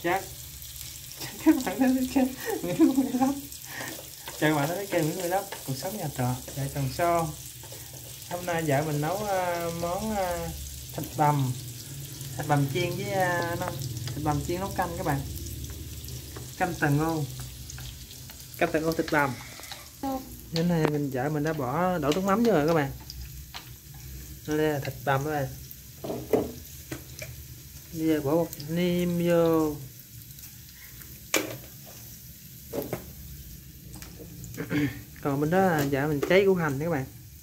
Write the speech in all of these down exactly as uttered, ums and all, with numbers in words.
chắc các bạn đến với kênh Nguyễn Văn Vlog. Chào các bạn đến với kênh Nguyễn Văn Vlog, cuộc sống nhà trọ vợ chồng Son. Hôm nay vợ mình nấu uh, món uh, thịt bằm, thịt bằm chiên với uh, no, thịt bằm chiên nấu canh các bạn. Canh tần ngô, canh tần ngô thịt bằm. Đến nay mình vợ mình đã bỏ đổ nước mắm vô rồi các bạn. Đây là thịt bằm các bạn. Bây giờ bỏ một niêm vô. Còn bên đó là dạ mình cháy củ hành các bạn.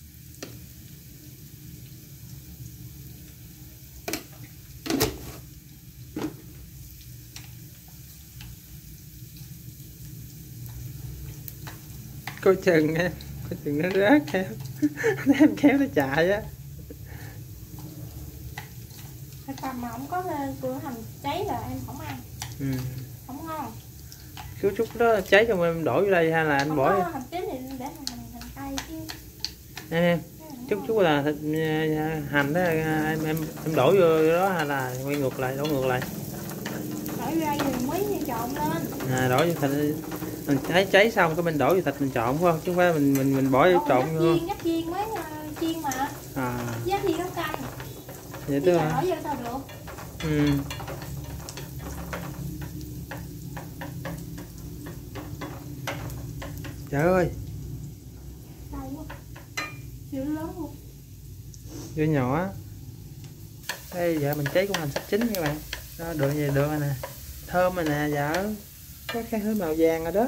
Coi chừng nha, coi chừng nó rớt theo. Em kéo nó chạy á. Thịt bằm mà không có củ hành cháy là em không ăn. Ừ. Không ngon. Cứ chút đó cháy cho em đổ vô đây hay là anh Không bỏ có hành tím thì để hành hành, hành tây chứ. em em chút chút là thịt hành đó em em em đổ vô đó hay là quay ngược lại, đổ ngược lại. Đổ vô đây rồi mới trộn lên. À, đổ vô thịt mình thấy cháy xong cái mình đổ vô thịt mình trộn phải không, chứ không phải mình mình mình bỏ vô trộn vô. Chiên, nhấp chiên mới uh, chiên mà. À. Giá thì nấu canh. Vậy tức là đổ vô sao được. Ừ. Trời ơi. Đau quá. Dữ lớn luôn. Dưa nhỏ. Đây giờ mình cháy củ hành sắp chín các bạn. Đó, được gì được rồi nè. Thơm rồi nè vợ. Có cái hơi màu vàng rồi đó.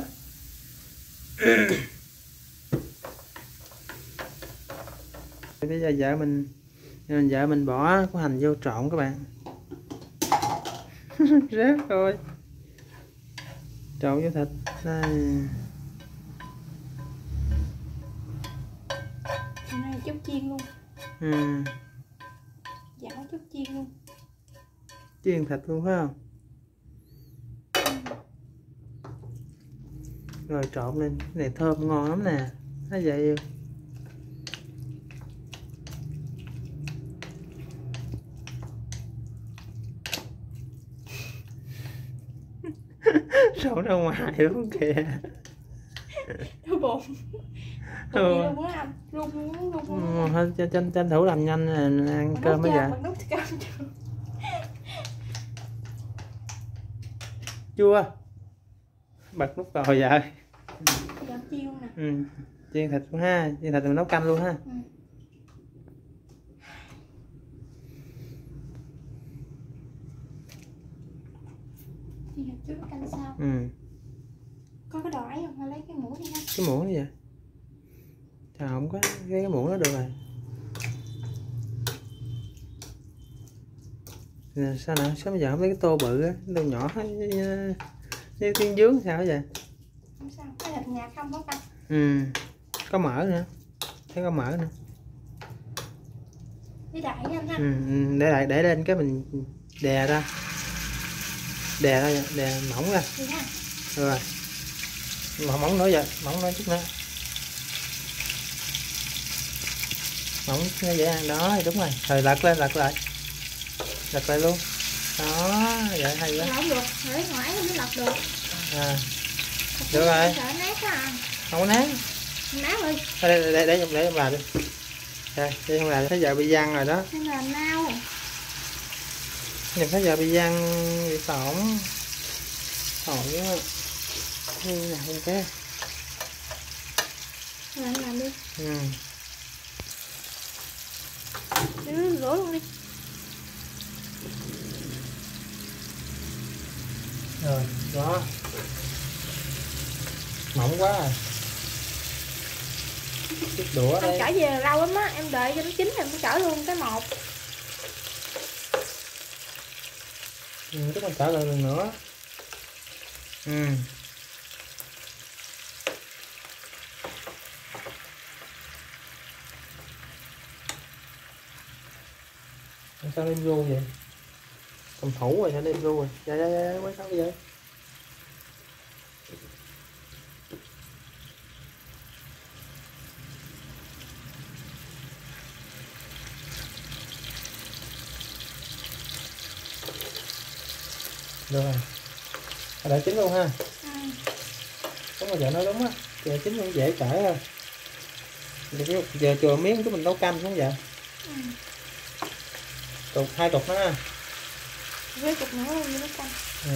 Bây giờ vợ mình mình vợ mình bỏ củ hành vô trộn các bạn. Rớt rồi. Trộn vô thịt. Đây. Hôm nay chút chiên luôn. Ừ. Dạ chút chiên luôn. Chiên thịt luôn phải không? Rồi trộn lên, cái này thơm ngon lắm nè. Thấy vậy không? Trộn ra ngoài luôn kìa. Đau bụng. Ừ. Luôn muốn ăn, luôn muốn luôn muốn Ừ, thôi tranh, tranh thủ làm nhanh là ăn mà cơm bây giờ. Chua. Bật nút rồi vợ. Dạ chiên nè. Ừ. Chiên thịt luôn ha, chiên thịt mình nấu canh luôn ha. Ừ. Chiên thịt trước canh sau. Ừ. Có cái đồ ấy không? Hay lấy cái muỗng đi ha. Cái muỗng gì vậy? Trời không có cái, cái muỗng đó được rồi. Nè, sao nè, sao bây giờ không lấy cái tô bự á, tô nhỏ với thiên dướng sao vậy? Không sao, cái thịt nhạt không có canh. Ừ. Có mỡ nữa. Thấy có mỡ nữa. Để đại nha anh ha. Ừ, để lại để lên cái mình đè ra. Đè ra, đè mỏng ra. Được ha. Rồi. Mỏng mỏng nữa vậy, mỏng nữa chút nữa. Mỏng nó dễ ăn đó thì đúng rồi. Rồi lật lên, lật lại. Lật lại luôn. Đó, vậy hay quá. Không được, để ngoại mới lật được. À. Được rồi. Sợ nát á. Không có nát. Nát ơi. Để để để để để làm đi. Đây, đây không làm thấy giờ bị văng rồi đó. Nên là nao. Nhìn thấy giờ bị văng bị phỏng. Phỏng á. Như nè không cái. Rồi anh làm đi. Ừ. Để rửa luôn đi. Rồi, đó. Mỏng quá à. Chiếc đũa Anh đây. chở về lâu lắm á, em đợi cho nó chín thì em mới chở luôn cái một. Ừ, tức mình chở lần nữa. Ừ. Sao đem ru vậy? Cầm thủ rồi sao đem ru rồi? Dạ dạ dạ, quay sao vậy? Được rồi. Đợi chín luôn ha. Ừ. Đúng rồi, vợ nói đúng á, chờ chín cũng dễ cởi hơn. Giờ chừa miếng của mình nấu canh đúng không vậy? Ừ. Cục hai cục nữa ha. Với cục nữa như nấu canh. Ừ.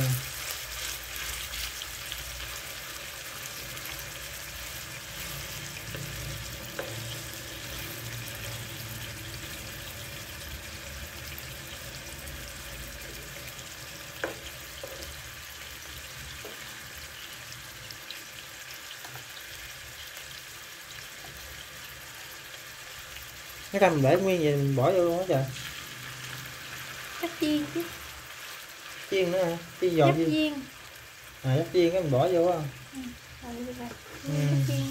Cái canh mình để nguyên vậy mình bỏ vô luôn á trời. Chắc chiên chứ. Chiên nữa hả? Chiên giòn Chắc chiên. chiên. À chắc chiên cái mình bỏ vô á. Ừ. Rồi được rồi. Ừ. Chắc chiên.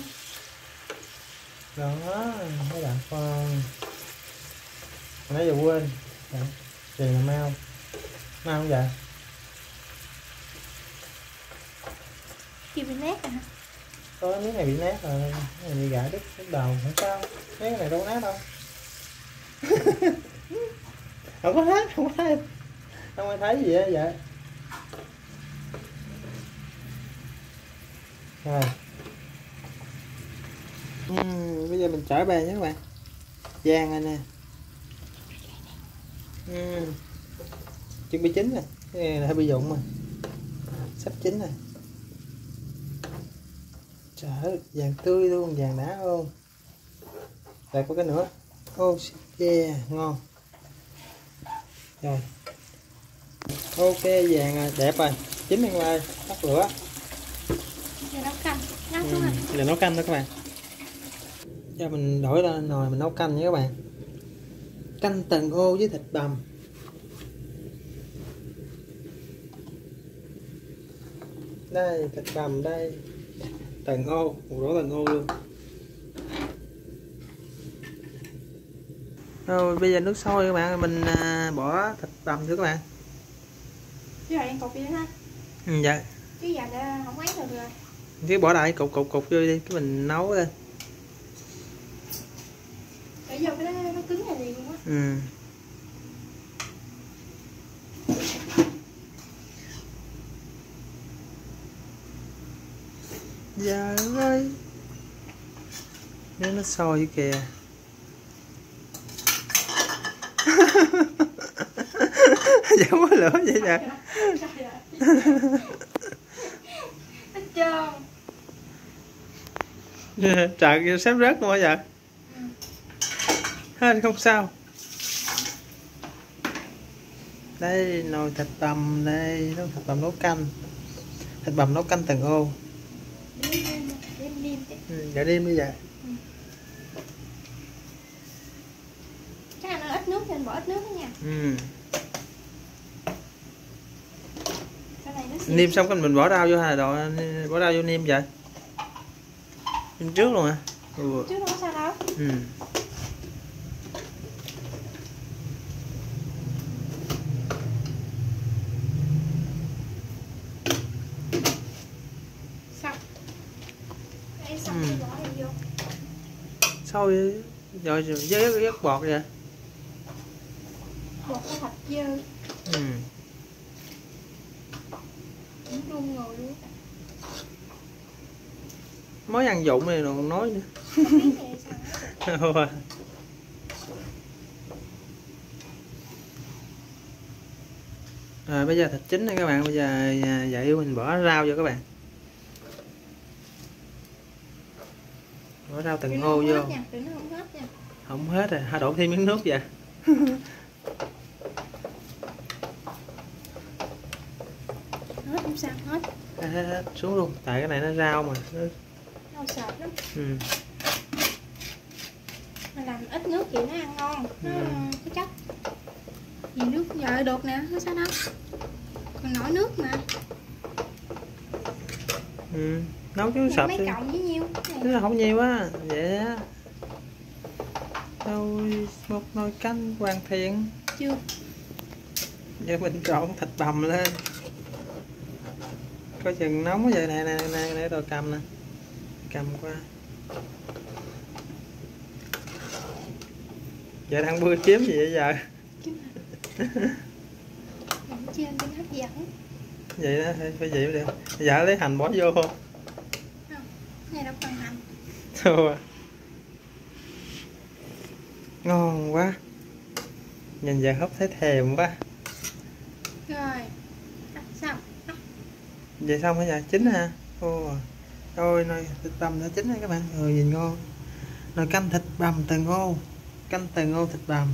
Đó, mấy bạn con. Nãy giờ quên. Dạ. Tiền là mau. Mau không vậy? Chiên bị nát à hả? Có miếng này bị nát rồi, cái này bị gãy đứt đứt đầu, không sao. Mấy cái này đâu có nát đâu. Không có nát, không có thấy. Không ai thấy gì á vậy. Rồi. Uhm, bây giờ mình trở về nhé các bạn. Giang này nè. Uhm. Chuẩn bị chín nè. Cái này là hơi bị dụng rồi. Sắp chín rồi. Trời ơi, vàng tươi luôn, vàng đá luôn. Lại có cái nữa. Oh yeah, ngon. Rồi. Ok, vàng rồi, đẹp rồi. Chín rồi các bạn ơi, tắt lửa. Giờ nấu canh, nấu xuống Ừ, rồi. giờ nấu canh đó các bạn. Giờ mình đổi ra nồi mình nấu canh nha các bạn. Canh tần ô với thịt bằm. Đây, thịt bằm đây. Tần ô, một rổ tần ô luôn. Rồi bây giờ nước sôi các bạn, mình à, bỏ thịt bằm thử các bạn. Chứ rồi em cột đi ha. Ừ, dạ. Chứ giờ đã không ấy được rồi. Chứ bỏ đại cục cục cục vô đi, cái mình nấu lên. Để vô cái đó nó cứng là liền luôn á. Ừ. Dạ ơi. Nếu nó sôi kìa. Giống có lửa vậy nè. Hết trơn. Trời xém rớt luôn hả vậy? Ừ. Hết không sao. Đây nồi thịt bằm đây, nồi thịt bằm nấu canh. Thịt bằm nấu canh tần ô. Đêm đêm đêm. Ừ, dạ đêm đi vậy. Ừ. Chắc là nó ít nước nên bỏ ít nước đó nha. Ừ. Này Niêm xong cái mình bỏ rau vô hay là đồ bỏ rau vô niêm vậy? Niêm trước luôn hả? Ừ. Trước đâu có sao đâu. Ừ. Xong. Đây xong Ừ. rồi bỏ đi vô. Sôi rồi với rất bọt vậy. Bột có thịt dơ. Ừ. Cũng run ngồi luôn. Mới ăn dụng này rồi còn nói nữa. Không biết vậy sao. Rồi bây giờ thịt chín này các bạn, bây giờ vậy mình bỏ rau vô các bạn. Bỏ rau từng ô vô. Nha, đừng nó không hết nha. Không hết rồi, hai đổ thêm miếng nước vậy. Hết không sao hết. Hết, hết, hết xuống luôn, tại cái này nó rau mà. Nó... Rau sệt lắm. Ừ. Mình làm ít nước chị nó ăn ngon, nó Ừ. cái chất. Gì nước giờ được nè, nó sao đâu. Còn nổi nước mà. Ừ. Nấu chứ sập mấy đi. cộng với nhiêu? Chứ là không nhiều á, vậy á. Rồi một nồi canh hoàn thiện. Chưa. Giờ mình trộn thịt bằm lên. Coi chừng nóng vậy nè nè nè để tôi cầm nè. Cầm qua. Giờ đang bưa kiếm gì vậy giờ? Làm trên cho nó hấp dẫn. vậy đó, phải vậy mới được. Dạ lấy hành bỏ vô không? Không, này đâu cần hành. Thua. Ngon quá. Nhìn giờ hấp thấy thèm quá. Rồi, cắt xong. Vậy xong hả dạ? Chín hả? Ồ. Ôi nồi thịt bằm đã chín rồi các bạn. Rồi nhìn ngon. Nồi canh thịt bằm tờ ngô. Canh tờ ngô thịt bằm.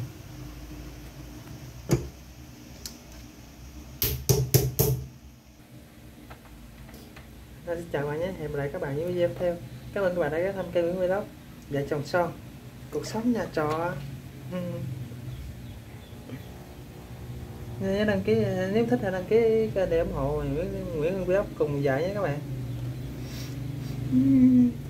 Rồi, xin chào các bạn nhé. Hẹn gặp lại các bạn những video tiếp theo. Cảm ơn các bạn đã ghé thăm kênh Nguyễn Vlog. Vợ chồng son. Cuộc sống nhà trọ. Ừ. Nhớ đăng ký, nếu thích hãy đăng ký để ủng hộ Nguyễn Nguyễn Vlog cùng vợ nhé các bạn.